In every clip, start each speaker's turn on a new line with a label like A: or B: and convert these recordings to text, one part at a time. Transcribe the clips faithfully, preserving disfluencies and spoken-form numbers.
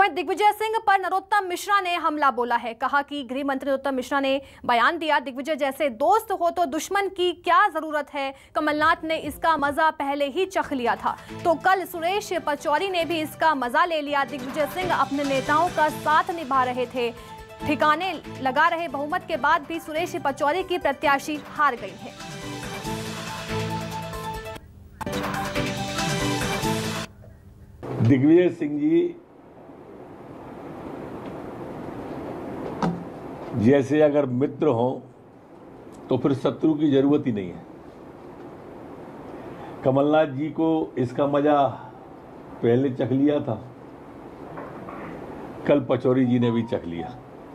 A: में दिग्विजय सिंह पर नरोत्तम मिश्रा ने हमला बोला है। कहा कि गृह मंत्री नरोत्तम मिश्रा ने बयान दिया, दिग्विजय जैसे दोस्त हो तो दुश्मन की क्या जरूरत है, कमलनाथ ने इसका मजा पहले ही चख लिया था। तो कल सुरेश पचौरी ने भी इसका मजा ले लिया। दिग्विजय सिंह अपने नेताओं का साथ निभा रहे थे, ठिकाने लगा रहे। बहुमत के बाद भी सुरेश पचौरी की प्रत्याशी हार गई है।
B: दिग्विजय सिंह जी जैसे अगर मित्र हों तो फिर शत्रु की जरूरत ही नहीं है। कमलनाथ जी को इसका मजा पहले चख लिया था, कल पचौरी जी ने भी चख लिया।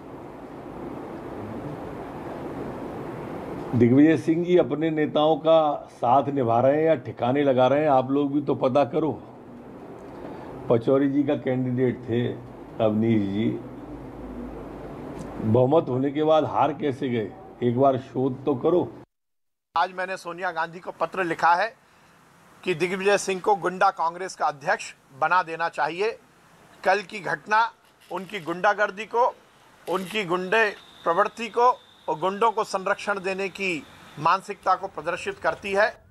B: दिग्विजय सिंह जी अपने नेताओं का साथ निभा रहे हैं या ठिकाने लगा रहे हैं, आप लोग भी तो पता करो। पचौरी जी का कैंडिडेट थे अवनीश जी, बहुमत होने के बाद हार कैसे गए, एक बार शोध तो करो।
C: आज मैंने सोनिया गांधी को पत्र लिखा है कि दिग्विजय सिंह को गुंडा कांग्रेस का अध्यक्ष बना देना चाहिए। कल की घटना उनकी गुंडागर्दी को, उनकी गुंडे प्रवृत्ति को और गुंडों को संरक्षण देने की मानसिकता को प्रदर्शित करती है।